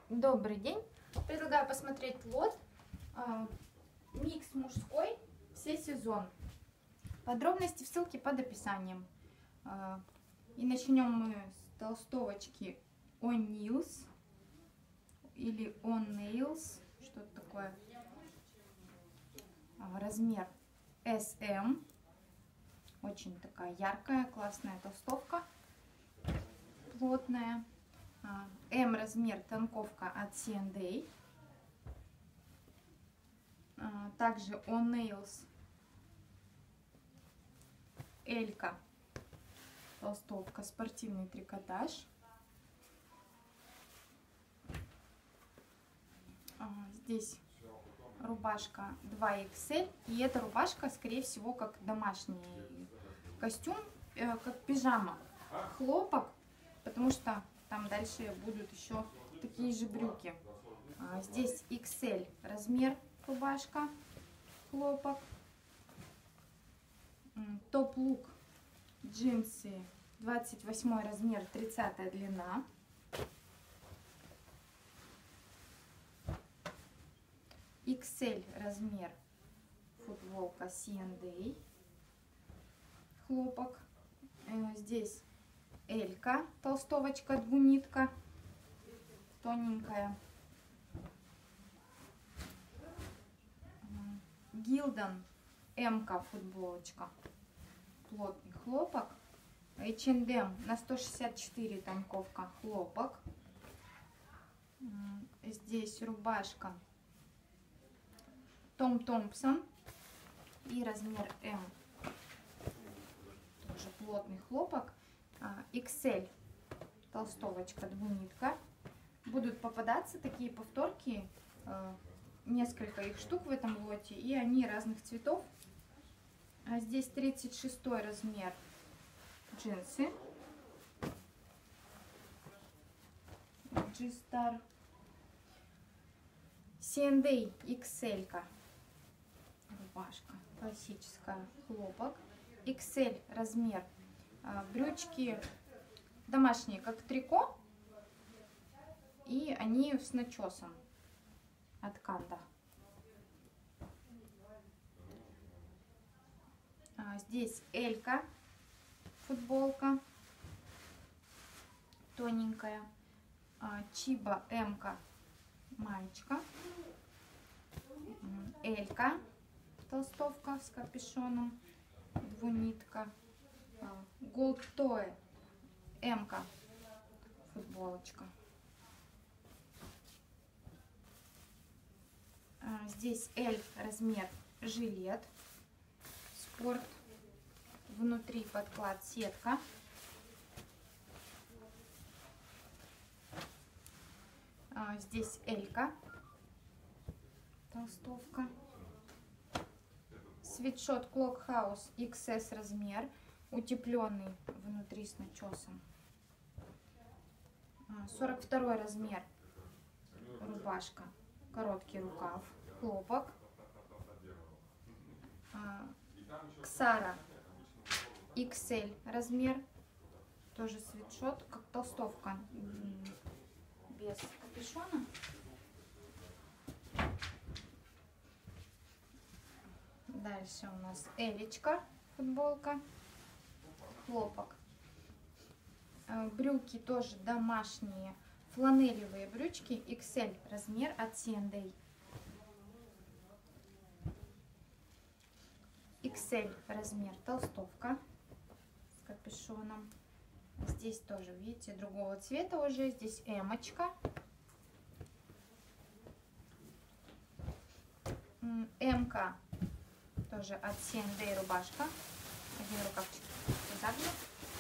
Добрый день! Предлагаю посмотреть лот микс мужской все сезон. Подробности в ссылке под описанием. И начнем мы с толстовочки O'Neill's или O'Neill's, что-то такое. Размер SM. Очень такая яркая, классная толстовка, плотная. М размер, танковка от C&A. Также O'Neill's Элька, толстовка, спортивный трикотаж. Здесь рубашка 2XL, и эта рубашка, скорее всего, как домашний костюм, как пижама. Хлопок, потому что там дальше будут еще такие же брюки. Здесь XL размер рубашка, хлопок. Топ-лук, джинсы 28 размер, 30 длина. XL размер, футболка C&A, хлопок. Здесь Элька, толстовочка, двунитка, тоненькая. Гилдан, М-ка, футболочка, плотный хлопок. H&M на 164, танковка, хлопок. Здесь рубашка Том Томпсон и размер М, тоже плотный хлопок. XL толстовочка, двунитка. Будут попадаться такие повторки, несколько их штук в этом лоте, и они разных цветов. Здесь 36 размер, джинсы G-Star. C&A XL -ка, рубашка классическая, хлопок. XL размер, брючки домашние, как трико, и они с начесом от Канда. Здесь Элька, футболка, тоненькая. Чиба М-ка, маечка. Элька, толстовка с капюшоном, двунитка. Gold Toe М-ка, футболочка. Здесь L размер, жилет, спорт, внутри подклад, сетка. Здесь Элька, толстовка. Свитшот Клокхаус XS размер, утепленный внутри с начесом. 42 размер, рубашка, короткий рукав, хлопок. Ксара XL размер, тоже свитшот, как толстовка, без капюшона. Дальше у нас Элечка, футболка, хлопок. Брюки тоже домашние, фланелевые брючки, XL размер от C&A. XL размер, толстовка с капюшоном. Здесь тоже, видите, другого цвета уже. Здесь М-очка. М-ка тоже от C&A рубашка. Один рукавчик загнут.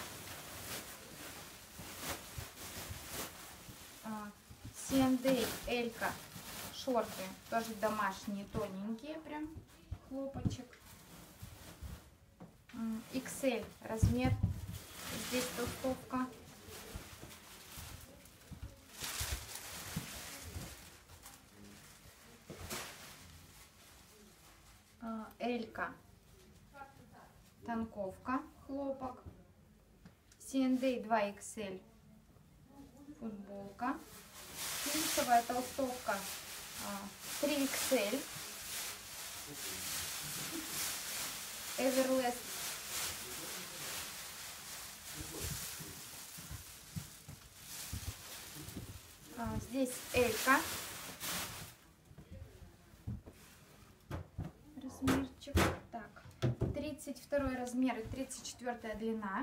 C&A Элька, шорты, тоже домашние, тоненькие, прям хлопочек. XL размер, здесь толстовка. Элька, танковка, хлопок. C&A 2XL, футболка. флисовая толстовка 3XL. Эверлест. Здесь Элька. Размерчик. Так, 32 размер и 34 длина.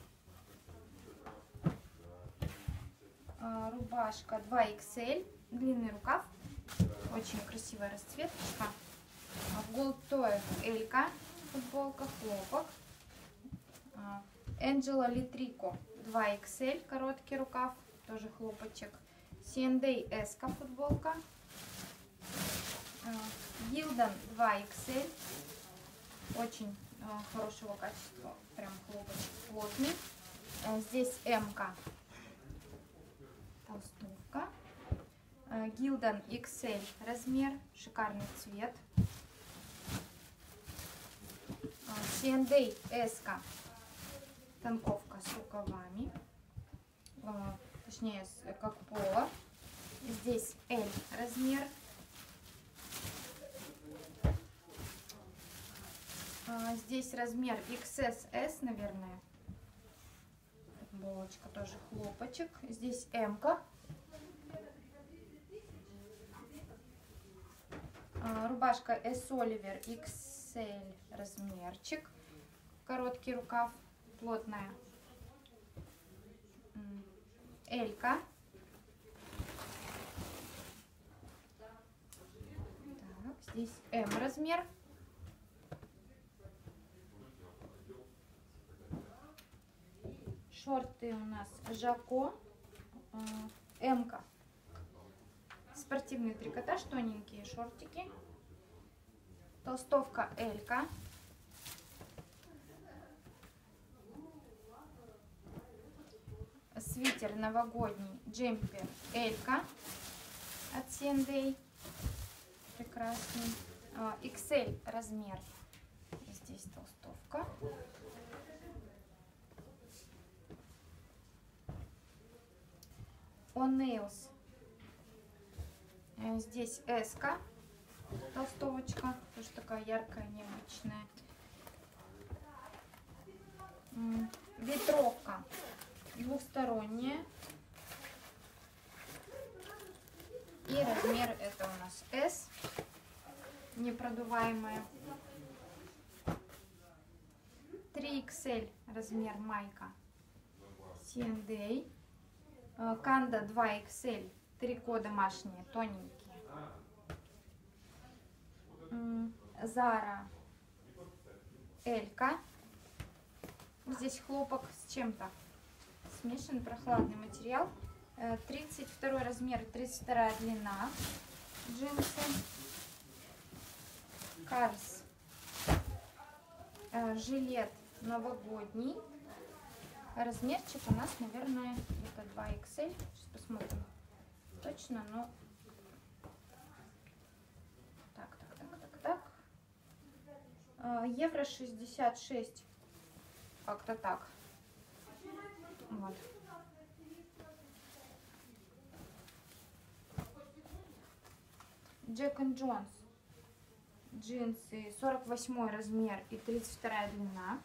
Рубашка 2XL, длинный рукав. Очень красивая расцветочка. В Gold Toy Элька. Футболка, хлопок. Angela Litrico 2XL, короткий рукав, тоже хлопочек. C&A S-ка футболка. Gildan 2XL, очень хорошего качества, прям хлопочек плотный. Здесь M-ка, толстовка. Gildan XL размер, шикарный цвет. C&A S-ка, танковка с рукавами, точнее как поло. Здесь L размер. Здесь размер XS, наверное. Футболочка тоже хлопочек. Здесь M-ка. Рубашка S. Oliver XL размерчик. Короткий рукав, плотная. Элька. Так, здесь М размер. Шорты у нас Жако. М-ка. Спортивный трикотаж, тоненькие шортики. Толстовка Элька. Свитер новогодний, джемпер Элька от C&A. Прекрасный. XL размер. Здесь толстовка. On Nails. Здесь S-ка. Толстовочка. Тоже такая яркая, необычная. Ветровка. Двухсторонняя. И размер это у нас S. Непродуваемая. 3XL размер майка. C&A. Канда 2XL. Трико домашние, тоненькие. Зара Элька. Здесь хлопок с чем-то. Смешанный прохладный материал. 32 размер и 32 длина. Джинсы. Карс. Жилет новогодний. Размерчик у нас, наверное, это 2XL. Сейчас посмотрим точно, но... Так. Евро 66. Как-то так. Вот. Jack and Jones. Джинсы 48 размер и 32 длина.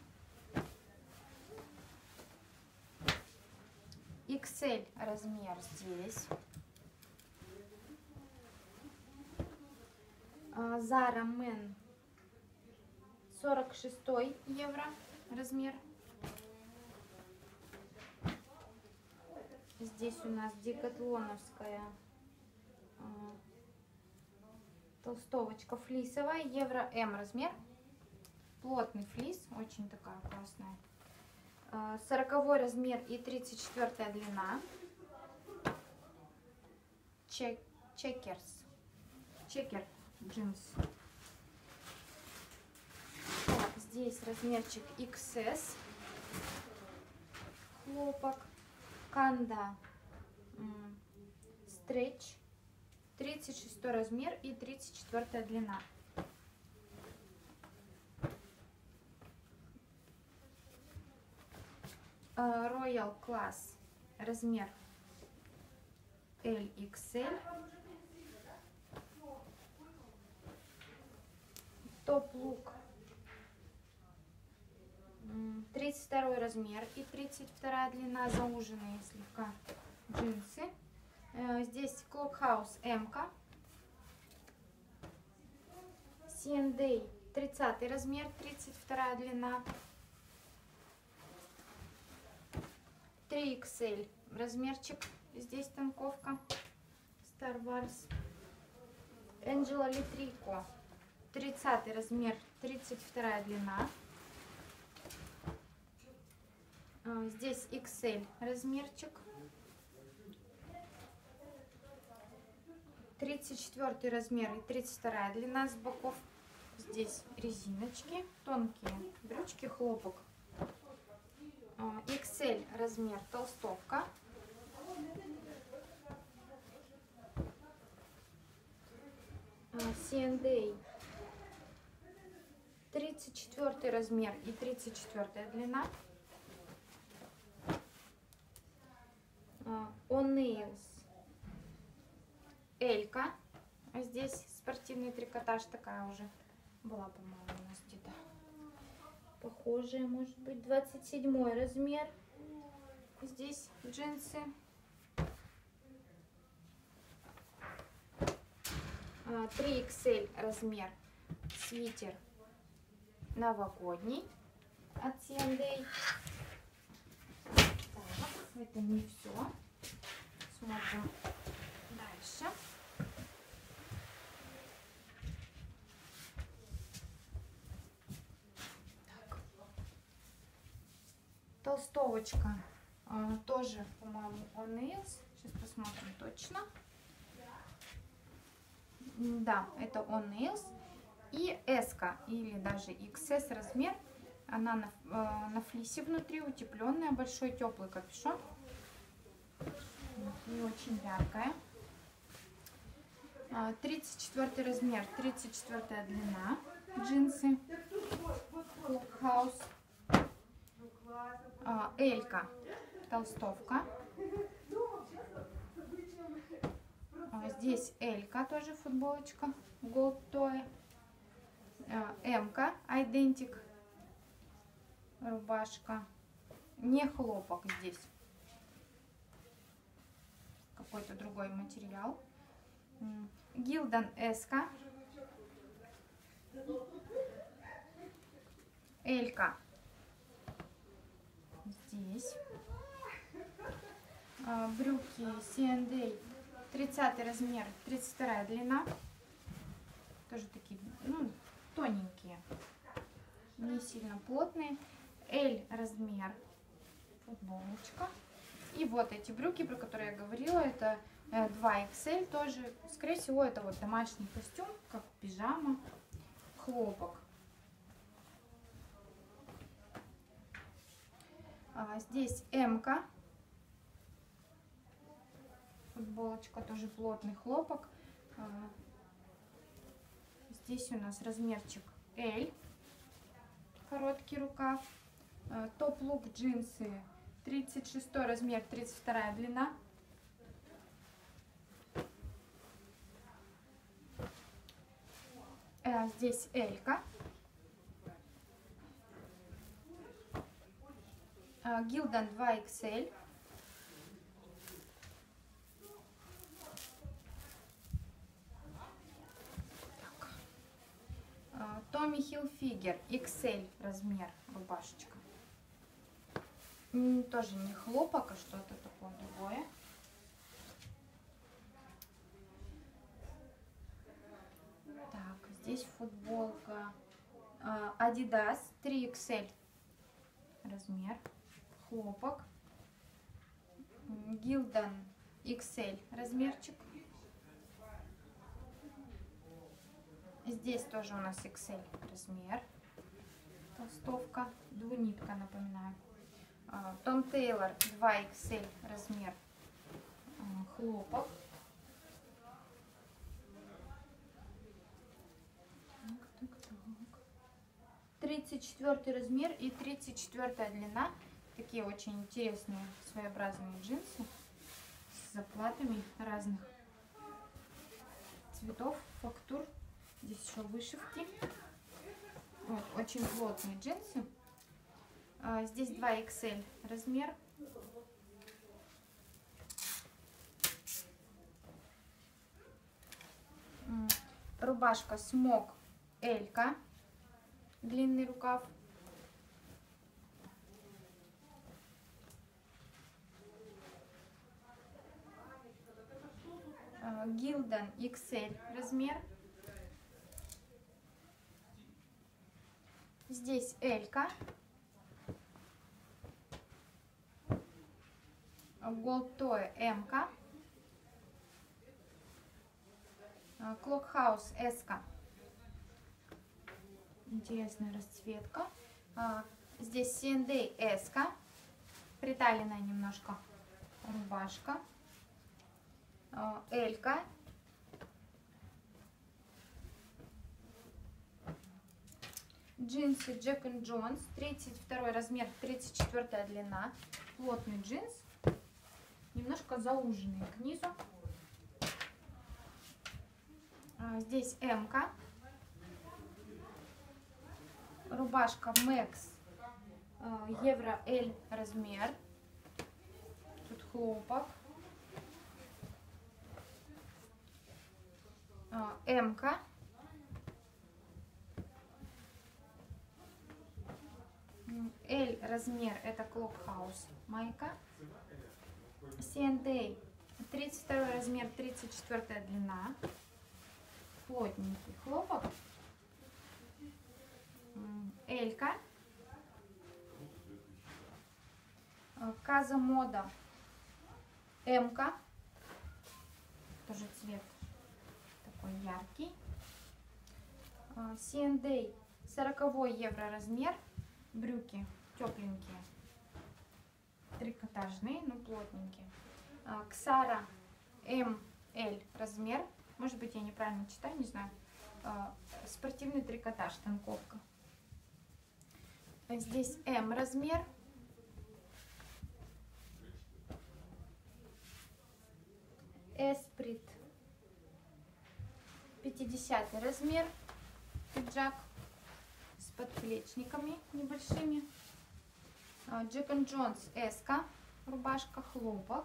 XL размер здесь. Zara Men 46 евро размер. Здесь у нас декатлоновская толстовочка флисовая, евро М размер. Плотный флис, очень такая классная. 40 размер и 34 длина. Чекер джинс. Так, здесь размерчик XS. Хлопок. Канда стретч. 36 размер и 34 длина. Royal Class размер LXL. Топ-лук 32 размер и 32 длина, зауженные слегка джинсы. Здесь Clubhouse М-ка. C&A 30 размер, 32 длина. 3XL размерчик. Здесь танковка. Star Wars. Angela Litrico 30 размер, 32 длина. Здесь XL размерчик. 34 размер и 32 длина с боков. Здесь резиночки, тонкие брючки, хлопок. XL размер, толстовка. C&A 34 размер и 34 длина. O'Neill's Элька. Здесь спортивный трикотаж, такая уже была, по-моему, у нас где-то похожая, может быть, 27 размер. Здесь джинсы. 3XL размер, свитер новогодний от C&A. Так, это не все. Смотрим дальше. Так. Толстовочка тоже, по-моему, O'Neill's. Сейчас посмотрим точно. Да, это O'Neill's. И S или даже XS размер. Она на флисе внутри, утепленная, большой теплый капюшон. И очень яркая. 34 размер, 34 длина. Джинсы. Clubhouse. Элька. Толстовка. Здесь Элька, тоже футболочка. Gold Toy. М-ка. Identic. Рубашка. Не хлопок здесь. Какой-то другой материал. Гилдан S-ка. Элька. Здесь. Брюки C&A 30 размер, 32 длина. Тоже такие, ну, тоненькие. Не сильно плотные. L размер. Футболочка. И вот эти брюки, про которые я говорила, это 2XL тоже. Скорее всего, это вот домашний костюм, как пижама, хлопок. Здесь М-ка. Футболочка, тоже плотный хлопок. Здесь у нас размерчик L. Короткий рукав. Топ-лук джинсы. 36 размер, 32 длина. Здесь Элька. Гилдан 2XL. Tommy Hilfiger XL размер, рубашечка. Тоже не хлопок, а что-то такое другое. Так, здесь футболка Adidas 3XL размер, хлопок. Gildan XL размерчик. Здесь тоже у нас XL размер. Толстовка, двунитка, напоминаю. Том Тейлор 2XL размер, хлопок. 34 размер и 34 длина. Такие очень интересные своеобразные джинсы с заплатами разных цветов, фактур. Здесь еще вышивки. Вот, очень плотные джинсы. Здесь 2XL размер. Рубашка смок Элька, длинный рукав. Гилдан XL размер. Здесь Элька. Голтое М-ка. Клокхаус S-ка. Интересная расцветка. Здесь C&A S-ка. Приталенная немножко рубашка. Элька. Джинсы Jack and Jones. 32 размер, 34 длина. Плотный джинс. Немножко зауженный к низу. Здесь М-ка. Рубашка Max евро L размер. Тут хлопок. М-ка. L размер, это Клокхаус майка. C&A 32 размер, 34 длина. Плотненький хлопок. Элька. Каза Мода М-ка. Тоже цвет такой яркий. C&A 40 евро размер. Брюки тепленькие. Трикотажные, но плотненькие. Ксара МЛ размер. Может быть, я неправильно читаю, не знаю. Спортивный трикотаж, танковка. Здесь М размер. Эсприт 50 размер. Пиджак с подплечниками небольшими. Jack and Jones S-ка. Рубашка, хлопок.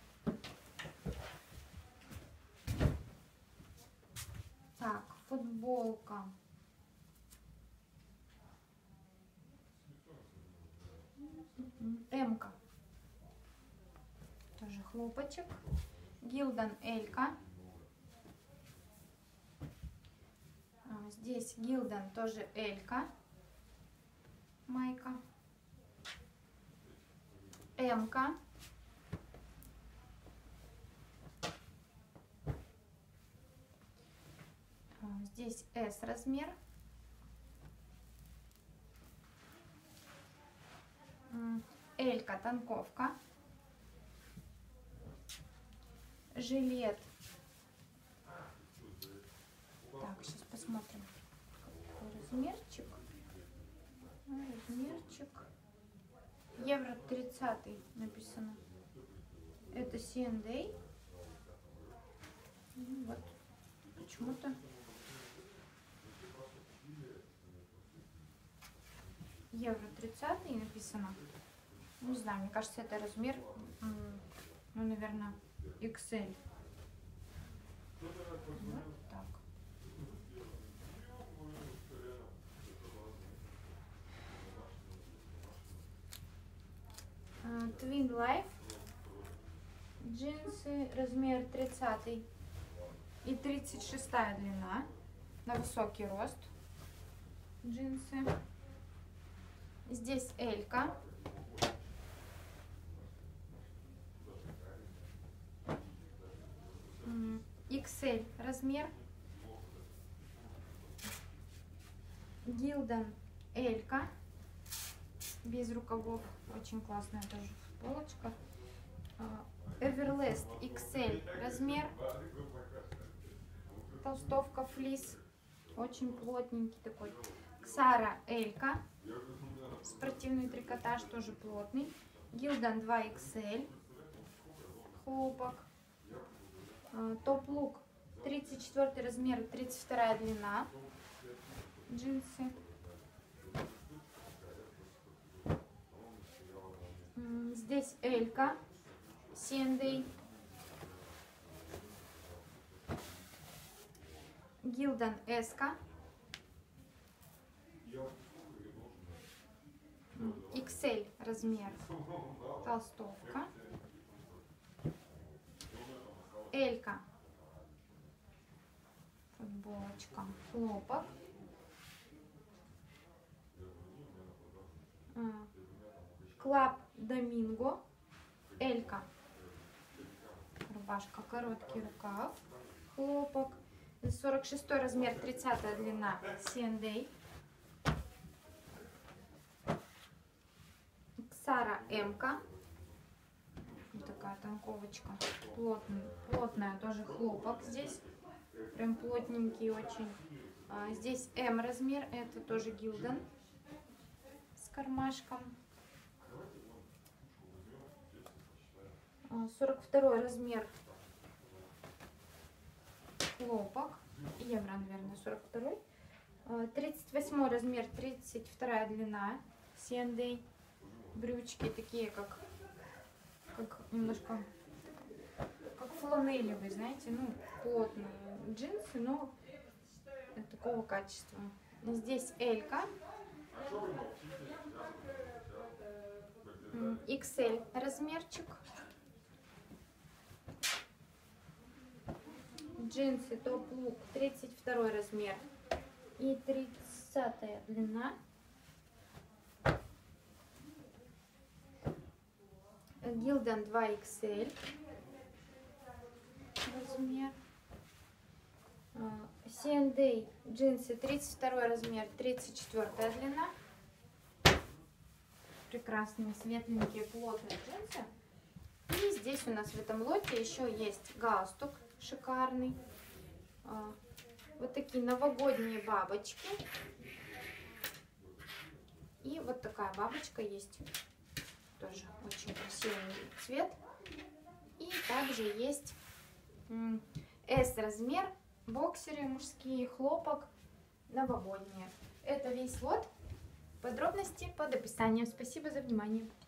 Так, футболка. М-ка. Тоже хлопочек. Гилдан Элька. Здесь Гилдан тоже Элька. Майка. М-ка. Здесь S размер. Элька, танковка. Жилет. Так, сейчас посмотрим. Какой размерчик. Размерчик. Евро 30 написано. Это C&A. Вот. Почему-то. Евро 30 написано. Не знаю, мне кажется, это размер, ну, наверное, XL. Вот так. Twin Life. Джинсы размер 30 и 36 длина. На высокий рост. Джинсы. Здесь Элька. XL размер. Гилдан Элька. Без рукавов. Очень классная тоже футболочка. Эверлест XL размер. Толстовка флис. Очень плотненький такой. Ксара Элька. Спортивный трикотаж тоже плотный. Гилдан 2XL. Хлопок. Топ-лук 34 размер, 32 длина. Джинсы. Здесь Элька, C&A. Гилдан Эска. XL размер, толстовка. Элька, футболочка, хлопок. Клаб Доминго, Элька, рубашка, короткий рукав, хлопок. 46 размер, 30 длина, C&A. Ксара М-ка. Вот такая танковочка. Плотная, тоже хлопок здесь. Прям плотненький очень. Здесь М размер, это тоже Гилдан с кармашком. 42 размер, хлопок. Евро, наверное, 42. 38 размер, 32 длина, C&A. Брючки такие, как немножко как фланелевые, знаете, ну, плотные джинсы, но такого качества. Здесь Элька, XL размерчик. Джинсы топ-лук 32 размер и 30 длина. Гилдан 2XL размер. C&A джинсы 32 размер, 34 длина. Прекрасные, светленькие, плотные джинсы. И здесь у нас в этом лоте еще есть галстук шикарный. Вот такие новогодние бабочки. И вот такая бабочка есть. Тоже очень красивый цвет. И также есть S размер, боксеры мужские, хлопок, новогодние. Это весь лот. Подробности под описанием. Спасибо за внимание.